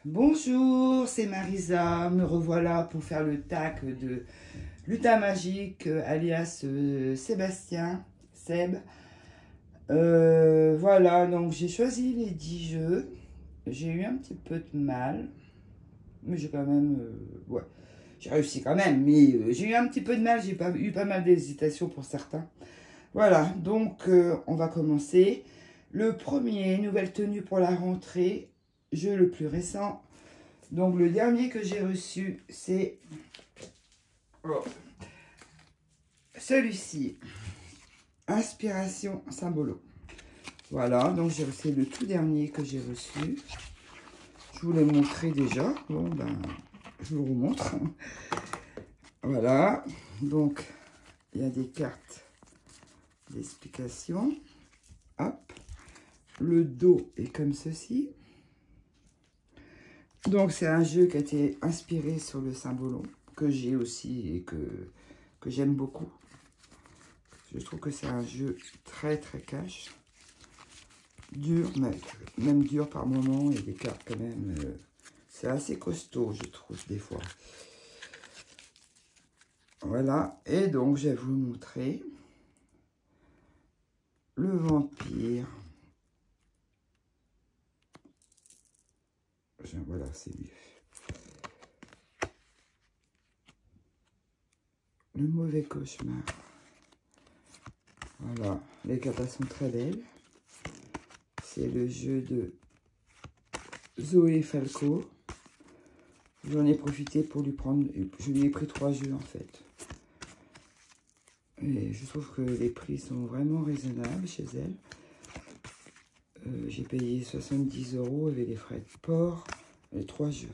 Bonjour, c'est Marisa, me revoilà pour faire le tac de Lutin Magique, alias Sébastien, Seb. Voilà, donc j'ai choisi les 10 jeux. J'ai eu un petit peu de mal, mais j'ai quand même... ouais, j'ai réussi quand même, mais j'ai eu un petit peu de mal, j'ai eu pas mal d'hésitation pour certains. Voilà, donc on va commencer. Le premier, nouvelle tenue pour la rentrée, jeu le plus récent. Donc le dernier que j'ai reçu, c'est celui-ci, Inspiration Symbolo. Voilà, donc j'ai reçu le tout dernier que j'ai reçu. Je vous l'ai montré déjà. Bon, ben, je vous le remontre. Voilà, donc il y a des cartes d'explication. Hop, le dos est comme ceci. Donc c'est un jeu qui a été inspiré sur le Symbolon, que j'ai aussi et que j'aime beaucoup. Je trouve que c'est un jeu très cash. Dur, même dur par moment, et des cartes quand même. C'est assez costaud, je trouve, des fois. Voilà, et donc je vais vous montrer le vampire. Voilà, c'est mieux. Le mauvais cauchemar. Voilà, les cartes sont très belles. C'est le jeu de Zoé Falco. J'en ai profité pour lui prendre... Je lui ai pris 3 jeux en fait. Et je trouve que les prix sont vraiment raisonnables chez elle. J'ai payé 70 € avec les frais de port. Les 3 jeux.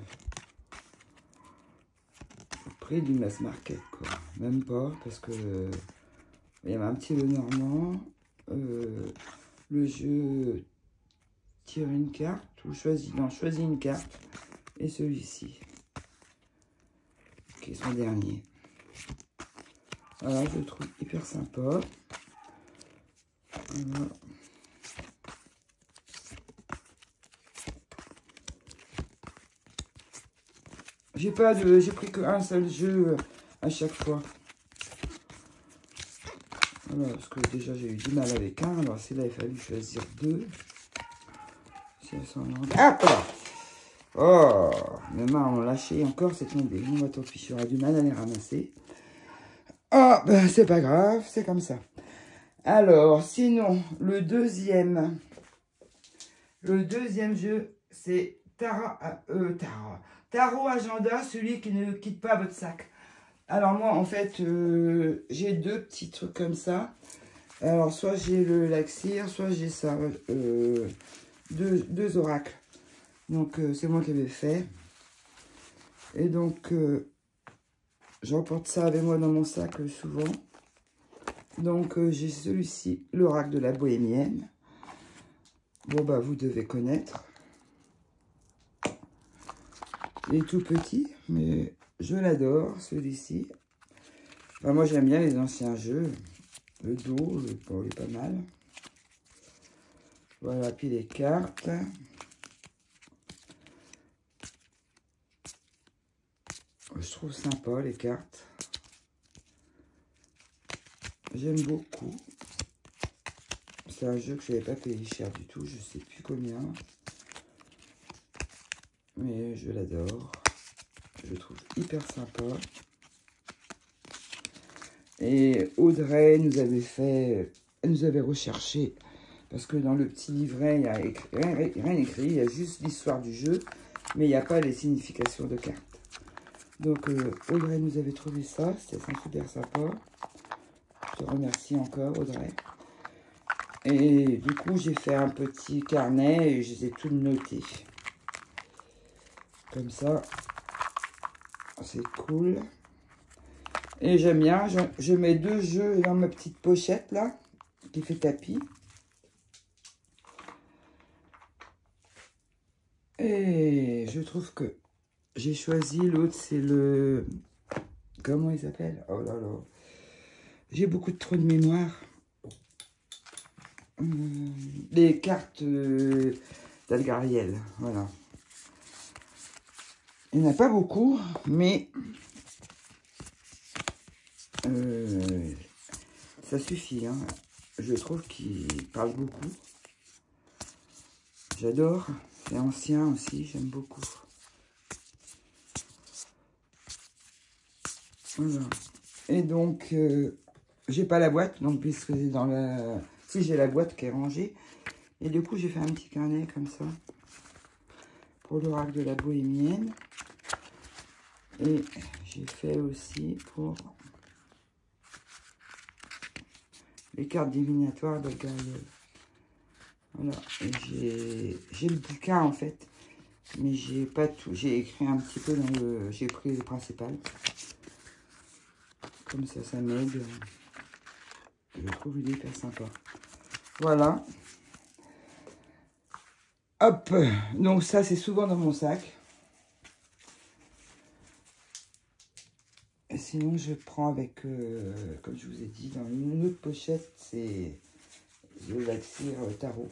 Au prix du mass market, quoi. Même pas, parce que il y avait un petit Lenormand. Le jeu tire une carte ou choisit une carte. Et celui-ci, qui est son dernier. Voilà, je le trouve hyper sympa. Voilà. J'ai pris qu'un seul jeu à chaque fois. Voilà, parce que déjà j'ai eu du mal avec un. Alors c'est là il a fallu choisir 2. Si elles sont ah voilà. Oh, mes mains ont lâché encore, c'est tombé. Bon, bah, tant pis, j'aurai du mal à les ramasser. Oh, ben c'est pas grave, c'est comme ça. Alors, sinon, le deuxième jeu, c'est Tarot Agenda, celui qui ne quitte pas votre sac. Alors moi, en fait, j'ai 2 petits trucs comme ça. Alors, soit j'ai le Laxir, soit j'ai ça. Deux oracles. Donc, c'est moi qui avais fait. Et donc, j'emporte ça avec moi dans mon sac souvent. Donc, j'ai celui-ci, l'oracle de la bohémienne. Bon, bah, vous devez connaître. Il est tout petit, mais je l'adore, celui-ci. Enfin, moi, j'aime bien les anciens jeux. Le dos, bon, il est pas mal. Voilà, puis les cartes. Je trouve sympa, les cartes. J'aime beaucoup. C'est un jeu que je n'avais pas payé cher du tout. Je ne sais plus combien. Mais je l'adore. Je le trouve hyper sympa. Et Audrey nous avait recherché. Parce que dans le petit livret, il n'y a rien écrit. Il y a juste l'histoire du jeu. Mais il n'y a pas les significations de cartes. Donc Audrey nous avait trouvé ça. C'était super sympa. Je te remercie encore, Audrey. Et du coup, j'ai fait un petit carnet et je les ai tous notés. Comme ça, c'est cool. Et j'aime bien, je mets 2 jeux dans ma petite pochette, là, qui fait tapis. Et je trouve que j'ai choisi l'autre, c'est le... Comment il s'appelle? Oh là là. J'ai beaucoup de trous de mémoire. Les cartes d'Algariel, voilà. Il n'y en a pas beaucoup, mais ça suffit. Hein. Je trouve qu'il parle beaucoup. J'adore. C'est ancien aussi, j'aime beaucoup. Voilà. Et donc, j'ai pas la boîte, donc puisque c'est dans la... Si, j'ai la boîte qui est rangée. Et du coup, j'ai fait un petit carnet comme ça. Pour l'oracle de la bohémienne. Et j'ai fait aussi pour les cartes divinatoires de Gaïa. Voilà. Et j'ai le bouquin en fait. Mais j'ai pas tout. J'ai écrit un petit peu dans le... J'ai pris le principal. Comme ça m'aide. Je trouve il est hyper sympa. Voilà. Hop. Donc ça, c'est souvent dans mon sac. Et sinon, je prends avec, comme je vous ai dit, dans une autre pochette, c'est le Laxir Tarot.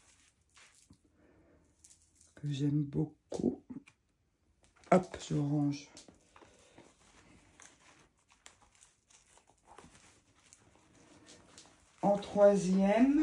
Que j'aime beaucoup. Hop, je range. En troisième,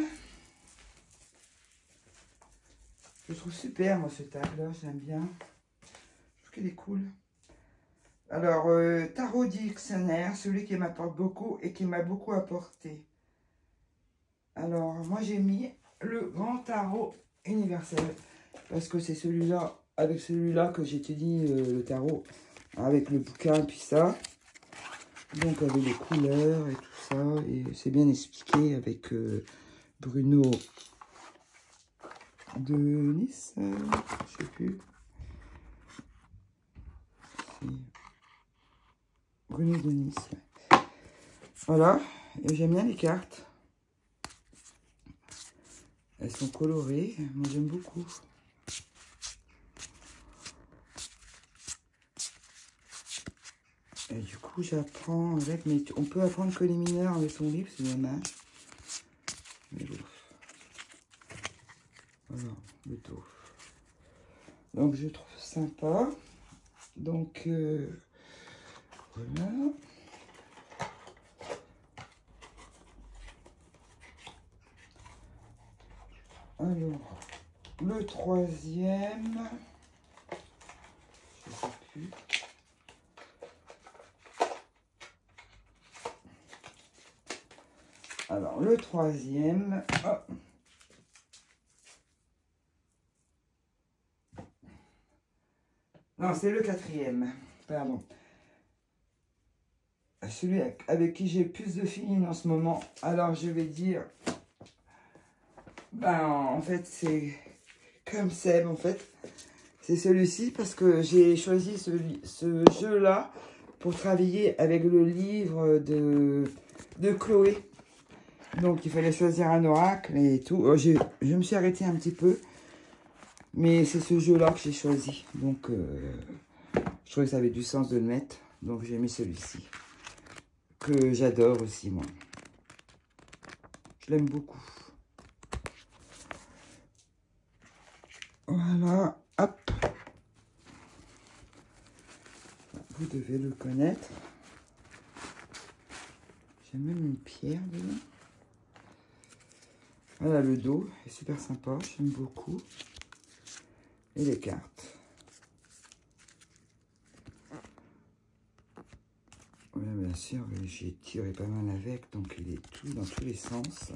je trouve super, moi, ce tag-là, j'aime bien. Je trouve qu'il est cool. Alors, Tarot Dictionnaire, celui qui m'apporte beaucoup et qui m'a beaucoup apporté. Alors, moi, j'ai mis le Grand Tarot Universel. Parce que c'est celui-là, avec celui-là que j'étudie le tarot. Avec le bouquin et puis ça. Donc, avec les couleurs et tout ça. Et c'est bien expliqué avec Bruno de Nice. Je sais plus. Bruno de Nice. Ouais. Voilà. Et j'aime bien les cartes. Elles sont colorées. Moi, j'aime beaucoup. Et du coup, j'apprends avec... Mais on peut apprendre que les mineurs avec son livre, c'est dommage. Mais bon. Voilà, le dos. Donc, je trouve sympa. Donc, voilà. Alors, le troisième... Je sais plus... Alors, le troisième... Oh. Non, c'est le quatrième. Pardon. Celui avec qui j'ai plus de feeling en ce moment. Alors, je vais dire... Ben, en fait, c'est comme Seb, en fait. C'est celui-ci parce que j'ai choisi ce jeu-là pour travailler avec le livre de Chloé. Donc, il fallait choisir un oracle et tout. Oh, je me suis arrêtée un petit peu. Mais c'est ce jeu-là que j'ai choisi. Donc, je trouvais que ça avait du sens de le mettre. Donc, j'ai mis celui-ci. Que j'adore aussi, moi. Je l'aime beaucoup. Voilà. Hop. Vous devez le connaître. J'ai même une pierre dedans. Voilà, le dos est super sympa. J'aime beaucoup. Et les cartes. Voilà, bien sûr, j'ai tiré pas mal avec, donc il est tout dans tous les sens.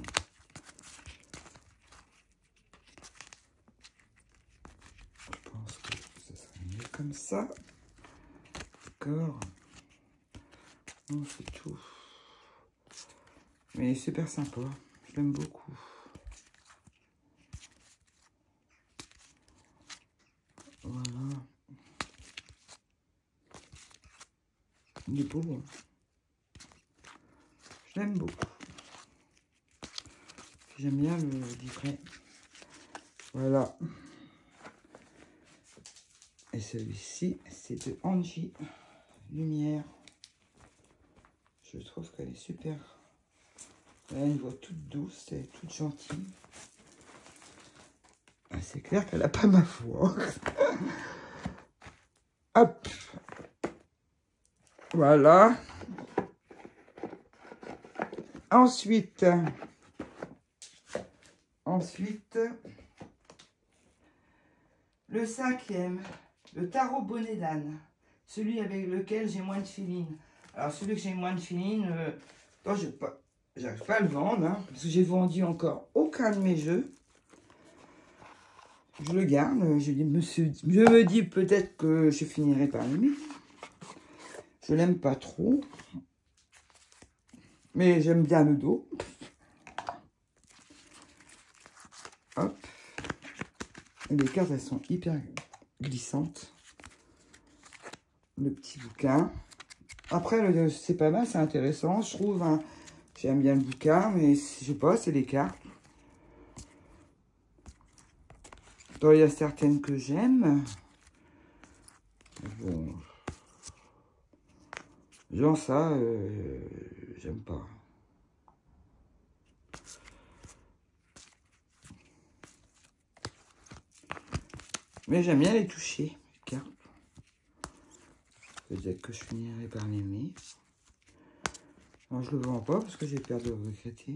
Je pense que ce serait mieux comme ça. D'accord. Non, c'est tout. Mais il est super sympa. Je l'aime beaucoup. Voilà. Il est beau. Hein. Je l'aime beaucoup. J'aime bien le livret. Voilà. Et celui-ci, c'est de Angie Lumière. Je trouve qu'elle est super. Elle a une voix toute douce, elle est toute gentille. C'est clair qu'elle n'a pas ma voix. Hop. Voilà. Ensuite, le cinquième, le tarot bonnet d'âne. Celui avec lequel j'ai moins de feeling. Alors, celui que j'ai moins de feeling, je n'arrive pas à le vendre, hein, parce que j'ai vendu encore aucun de mes jeux. Je le garde. Je me dis peut-être que je finirai par l'aimer. Je l'aime pas trop. Mais j'aime bien le dos. Hop. Et les cartes, elles sont hyper glissantes. Le petit bouquin. Après, c'est pas mal, c'est intéressant, je trouve. Hein. J'aime bien le bouquin, mais je sais pas, c'est les cartes. Donc, il y a certaines que j'aime. Bon. Genre ça, j'aime pas. Mais j'aime bien les toucher, les cartes. Peut-être que je finirai par l'aimer. Alors, je le vends pas parce que j'ai peur de le regretter.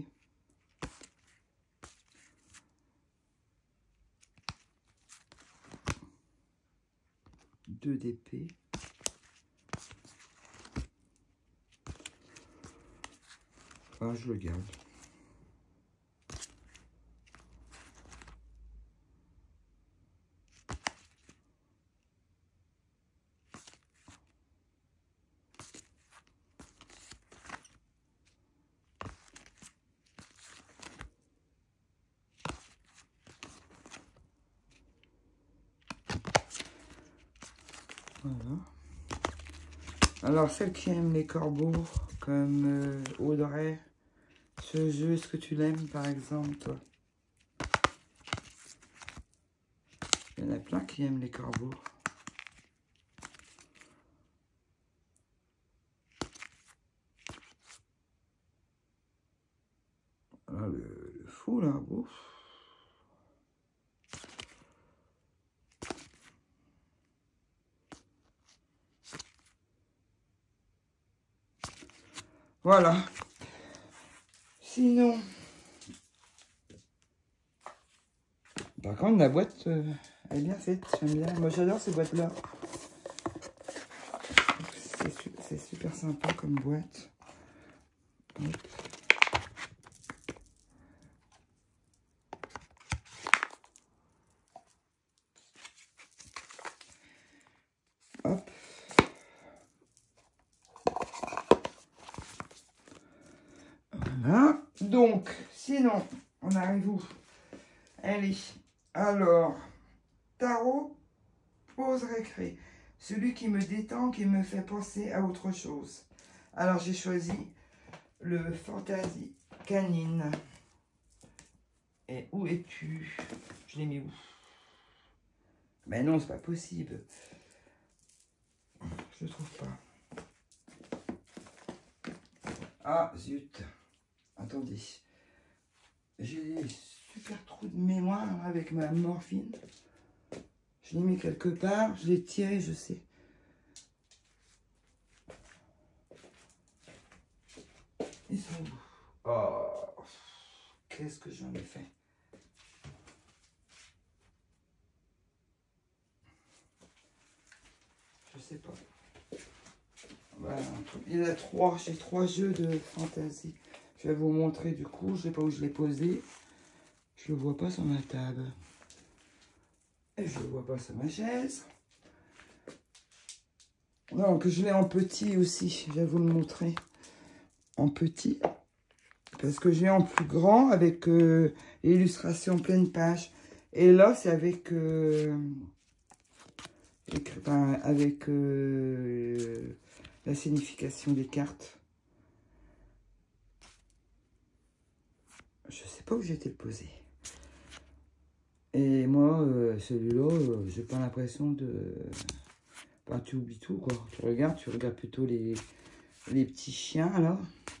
Deux d'épée. Ah, je le garde. Voilà. Alors, celle qui aime les corbeaux, comme Audrey, ce jeu, est-ce que tu l'aimes, par exemple, toi? Il y en a plein qui aiment les corbeaux. Ah, le fou, là, ouf. Voilà. Sinon, par contre, la boîte, elle est bien faite. J'aime bien. Moi, j'adore ces boîtes-là. C'est super sympa comme boîte. Hop. Hop. Voilà. Donc, sinon, on arrive où? Allez. Alors, tarot, pause récré. Celui qui me détend, qui me fait penser à autre chose. Alors, j'ai choisi le Fantasy Canine. Et où es-tu? Je l'ai mis où? Mais non, c'est pas possible. Je le trouve pas. Ah, zut. Attendez. J'ai des super trous de mémoire avec ma morphine. Je l'ai mis quelque part. Je l'ai tiré, je sais. Ils sont où? Oh, qu'est-ce que j'en ai fait? Je sais pas. Voilà, il y en a trois. J'ai 3 jeux de fantasy. Je vais vous montrer du coup. Je sais pas où je l'ai posé. Je le vois pas sur ma table. Et je le vois pas sur ma chaise. Donc je l'ai en petit aussi. Je vais vous le montrer en petit. Parce que j'ai en plus grand avec l'illustration pleine page. Et là, c'est avec... avec la signification des cartes. Je sais pas où j'ai été le poser. Et moi, celui-là, j'ai pas l'impression de... Enfin, tu oublies tout, quoi. Tu regardes plutôt les petits chiens, là.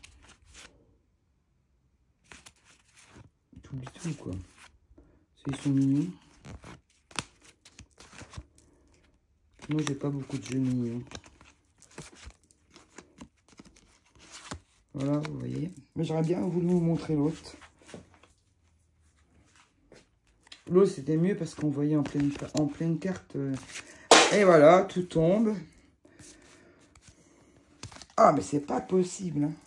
Tu oublies tout, quoi. Ils sont mignons. Moi, j'ai pas beaucoup de jeux mignons. Voilà, vous voyez. Mais j'aurais bien voulu vous montrer l'autre. L'autre, c'était mieux parce qu'on voyait en pleine carte. Et voilà, tout tombe. Ah, mais c'est pas possible. Hein.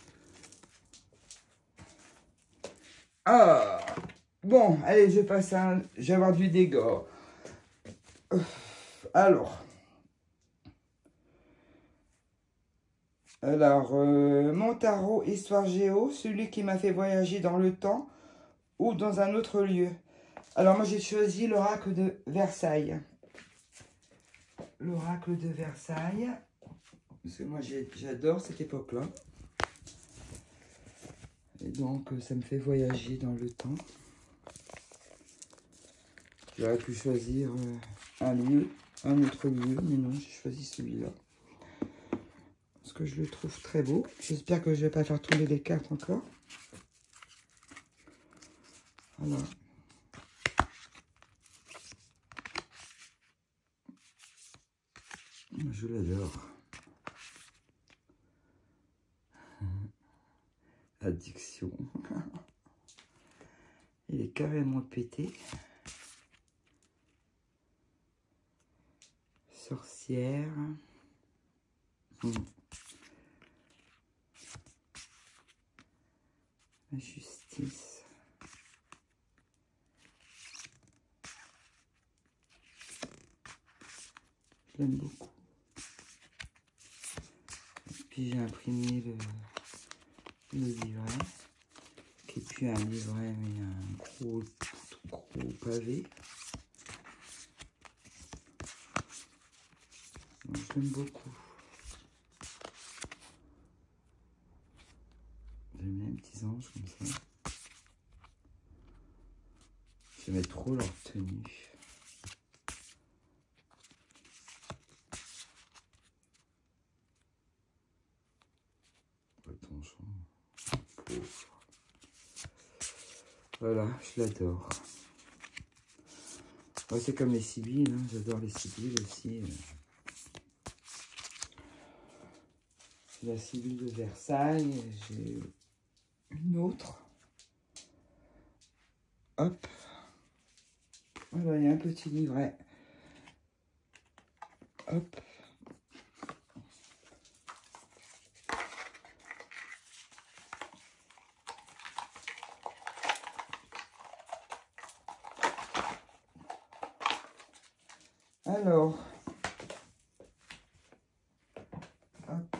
Ah, bon, allez, je passe à un... Je vais avoir du dégât. Alors, mon tarot Histoire Géo, celui qui m'a fait voyager dans le temps ou dans un autre lieu. Alors, moi, j'ai choisi l'oracle de Versailles. L'oracle de Versailles. Parce que moi, j'adore cette époque-là. Et donc, ça me fait voyager dans le temps. J'aurais pu choisir un lieu, un autre lieu, mais non, j'ai choisi celui-là. Parce que je le trouve très beau. J'espère que je ne vais pas faire tomber les cartes encore. Voilà. Je l'adore. Addiction. Il est carrément pété. Sorcière. La justice. Je l'aime beaucoup. Et puis j'ai imprimé le livret. Qui n'est plus un livret, mais un gros pavé. Donc, je l'aime beaucoup. J'aime bien les petits anges comme ça. J'aimais trop leur tenue. Attention. Pauvre. Voilà, je l'adore. Ouais, c'est comme les Sibylles, hein. J'adore les Sibylles aussi. La Sibylle de Versailles, j'ai une autre. Hop. Voilà, il y a un petit livret. Hop. Alors. Hop.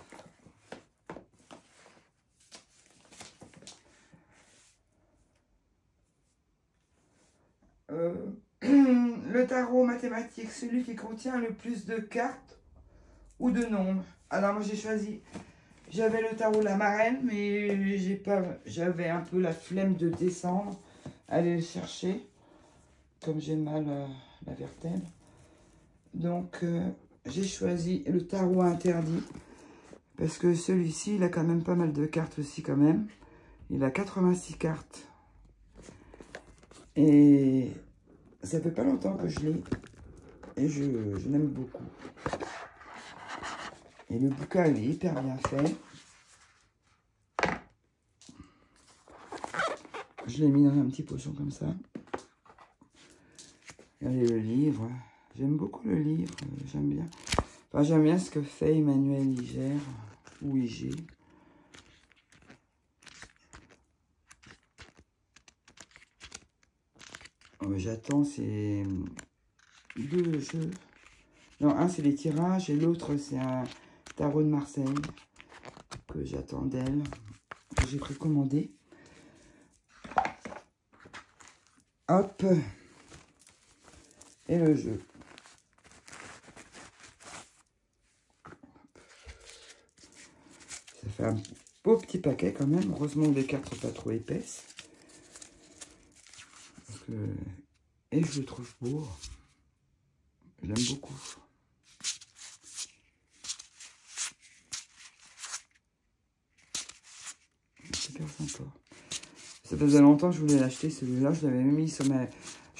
Le tarot mathématique, celui qui contient le plus de cartes ou de nombres. Alors moi j'ai choisi, j'avais le tarot La Marraine, mais j'avais un peu la flemme de descendre, aller le chercher, comme j'ai mal à la vertèbre. Donc j'ai choisi le tarot interdit, parce que celui-ci, il a quand même pas mal de cartes aussi quand même. Il a 86 cartes. Et ça fait pas longtemps que je l'ai. Et je l'aime beaucoup. Et le bouquin, il est hyper bien fait. Je l'ai mis dans un petit pochon comme ça. Regardez le livre. J'aime beaucoup le livre. J'aime bien. Enfin, j'aime bien ce que fait Emmanuel Iger. Ou Iger. J'attends ces deux jeux. Non, un c'est les tirages et l'autre c'est un tarot de Marseille que j'attends d'elle, que j'ai précommandé. Hop. Et le jeu. Ça fait un beau petit paquet quand même. Heureusement que les cartes sont pas trop épaisses. Parce que... Et je le trouve beau. Je l'aime beaucoup. Super sympa. Ça faisait longtemps que je voulais l'acheter celui-là. Je l'avais mis sur ma...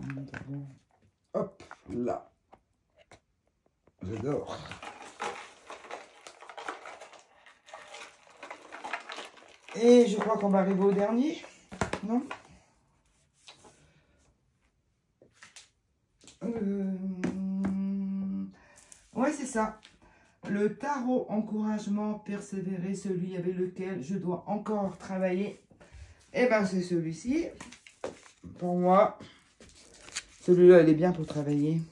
Hop, là. J'adore. Et je crois qu'on va arriver au dernier, non? Ouais, c'est ça. Le tarot encouragement, persévérer, celui avec lequel je dois encore travailler. Et ben c'est celui-ci. Pour moi, celui-là, il est bien pour travailler.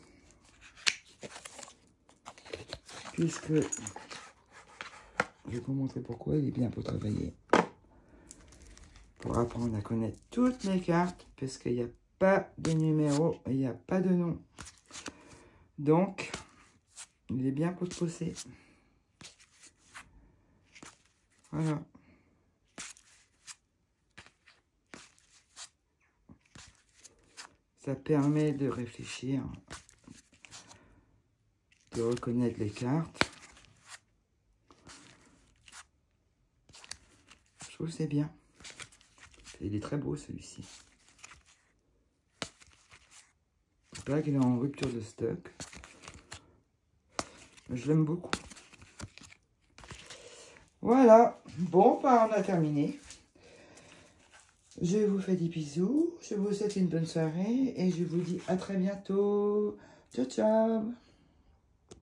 Puisque, je vais vous montrer pourquoi il est bien pour travailler. Pour apprendre à connaître toutes les cartes, parce qu'il n'y a pas de numéro, il n'y a pas de nom. Donc, il est bien pour te poser. Voilà. Ça permet de réfléchir, de reconnaître les cartes. Je trouve que c'est bien. Il est très beau celui-ci. C'est pas qu'il est en rupture de stock. Je l'aime beaucoup. Voilà. Bon, bah, on a terminé. Je vous fais des bisous. Je vous souhaite une bonne soirée. Et je vous dis à très bientôt. Ciao, ciao.